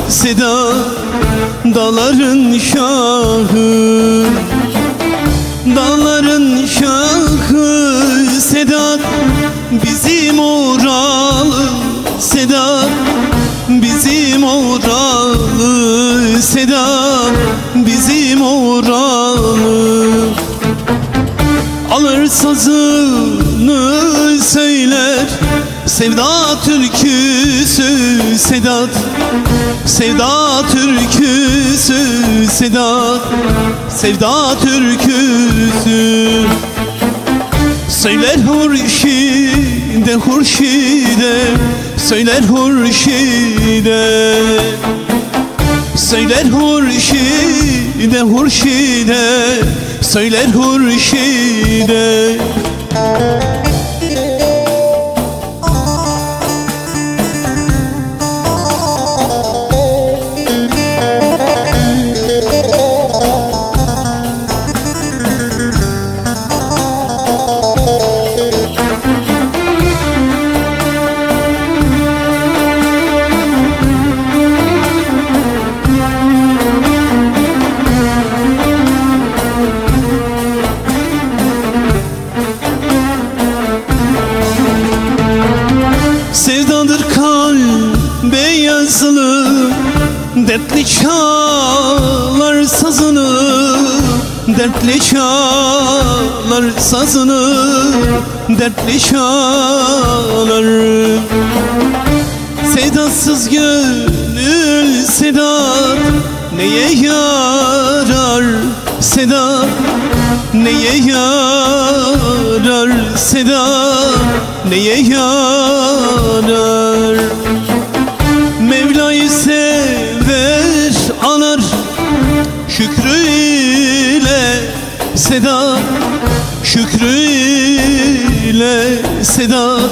Sedat, dağların şahı, dağların şahı Sedat, bizim oralı Sedat, bizim oralı Sedat, bizim oralı. Alır sazını söyler sevda türküsü Sedat, sevda türküsü Sedat, sevda türküsü. Söyler hurşide hurşide, söyler hurşide, söyler hurşide hurşide, söyler hurşide. Sevdadır kalbe yazılı, dertli çalar sazını, dertli çalar sazını, dertli çalar. Sedatsız gönül Sedat, neye yarar Sedat, neye yarar Sedat, neye yarar? Mevla'yı sever anar şükrüyle Sedat, şükrüyle Sedat,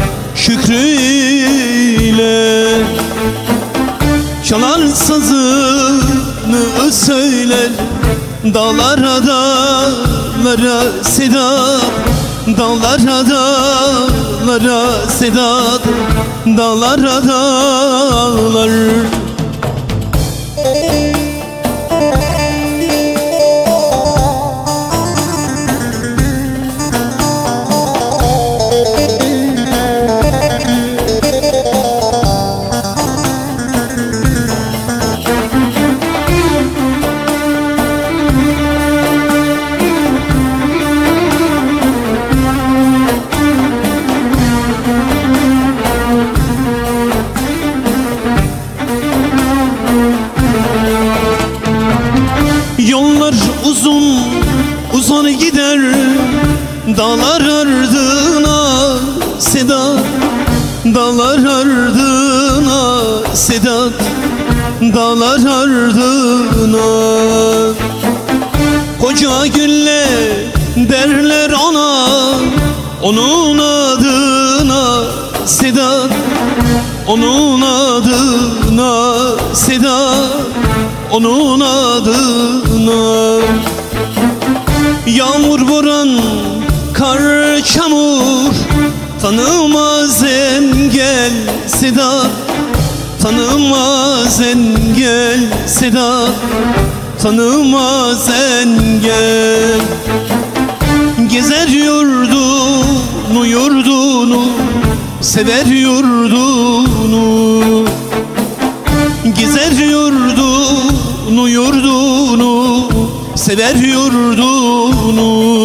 şükrüyle. Çalar sazını söyler dağlara dağlara Sedat, dağlara dağlara Sedat, dağlara dağlar. Yollar uzun uzun gider dağlar ardına Sedat, dağlar ardına Sedat, dağlar ardına. Koca gülle derler ona, onun adına Sedat, onun adına Sedat, onun adına. Yağmur boran kar çamur tanımaz engel Sedat, tanımaz engel Sedat, tanımaz engel. Gezer yurdunu yurdunu, sever yurdunu, gezer yurdunu yurdunu, sever yurdunu.